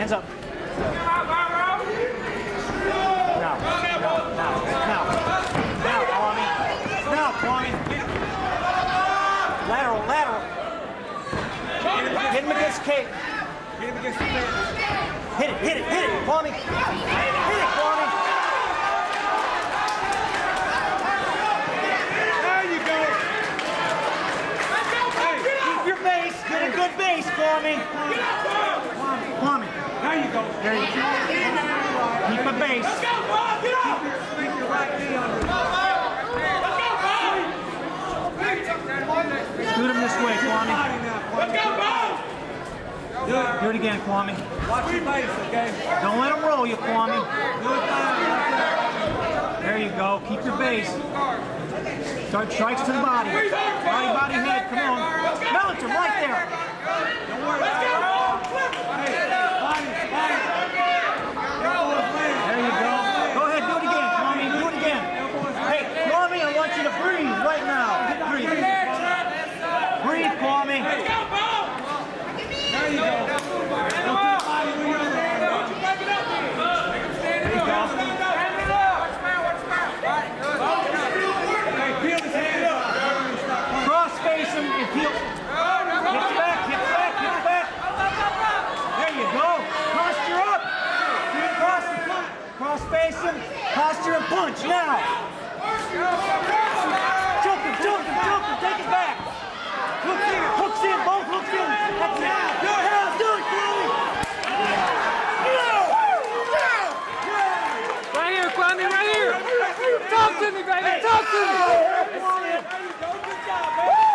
Hands up. Now, Kwame. Lateral. Hit him against Kate. Hit him against the fence. Hit it, Kwame. Hit it, Kwame. There you go. Keep your base. Get a good base, Kwame. Kwame. There you go. There you go. Keep a base. Let's go, Bob. Get up. Keep your right knee on the Shoot him this way, Kwame. Let's go, Bob. Do it again, Kwame. Watch your base, okay? Don't let him roll you, Kwame. Do it fine right there. There you go. Keep your base. Start strikes to the body. Body, head. Come on. Mount him right there. Don't worry about it. Hey, body. There you go. Go ahead, do it again, Kwame. Do it again. Hey, Kwame, I want you to breathe right now. Breathe. Breathe, Kwame. Let's go, Bob. There you go. Go to the body when you're there. Don't you break it up. There you go. Stand it up. Hey, peel his hand up. Cross face him and peel. Hit back. There you go. Posture up. Cross face him. Posture and punch now. Choke him. Take it back. Hooks in. Both hooks in. That's now. Do it, Kwame. Right here, Kwame, right here. Talk to me, baby. Talk to me. There you go. Good job, man.